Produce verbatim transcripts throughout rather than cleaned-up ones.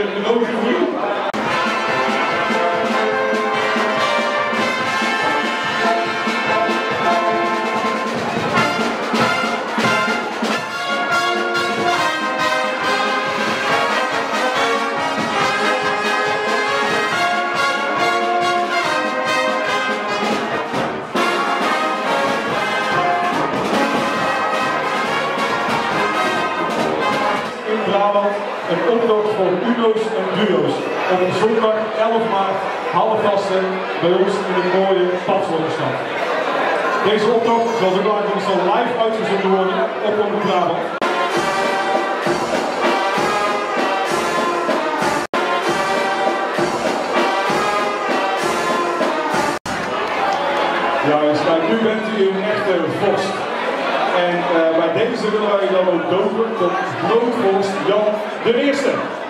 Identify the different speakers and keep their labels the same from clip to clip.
Speaker 1: een cadeautje voor u. Een optocht voor uno's en duo's op zondag elf maart, half vasten bij ons in de mooie Padvoordenstad. Deze optocht zal zo dadelijk zal live uitgezonden worden op Omroep Brabant. Ja, dus kijk, nu bent u een echte vorst. En uh, bij deze willen wij dan ook dopen tot broodvorst Jan de Eerste.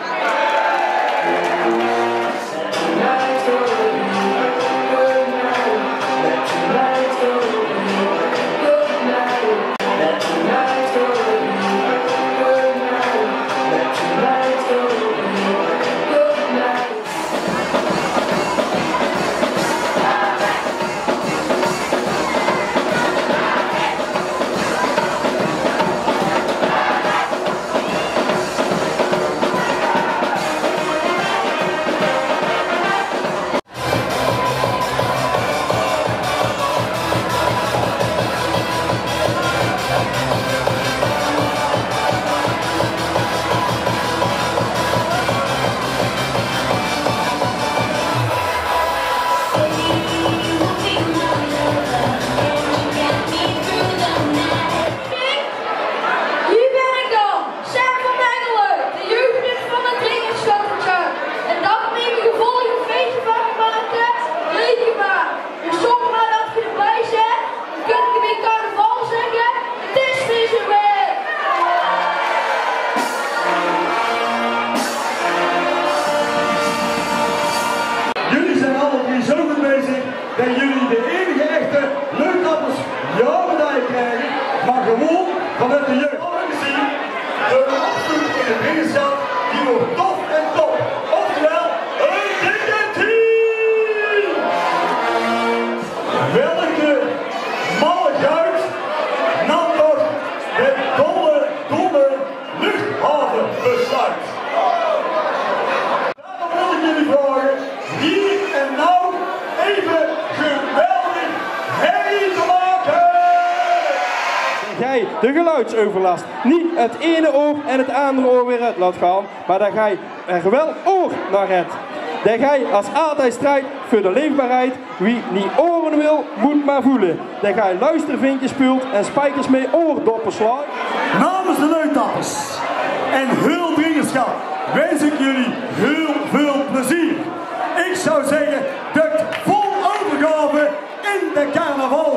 Speaker 2: Dat jullie de enige echte leuktappers jouw medaille krijgen, maar gewoon vanuit de jeugd. Gezien de opvoeding in het dringenschap, die wordt tof en top. Oftewel, een dikke team! Welke malle guit nam toch het dolle, dolle luchthavenbesluit? Daarom wil ik jullie vragen, hier en nou even geweldig herrie te maken!
Speaker 3: Jij de geluidsoverlast niet het ene oor en het andere oor weer uit laat gaan, maar dat jij er wel oor naar hebt. Dat jij als altijd strijdt voor de leefbaarheid. Wie niet oren wil, moet maar voelen. Dat jij luistervinkjes speelt en spijkers mee oordoppen slaat.
Speaker 2: Namens de leuktappers en heel dringenschap wens ik jullie heel veel plezier. Ik zou zeggen, dukt vol overgave in de carnaval.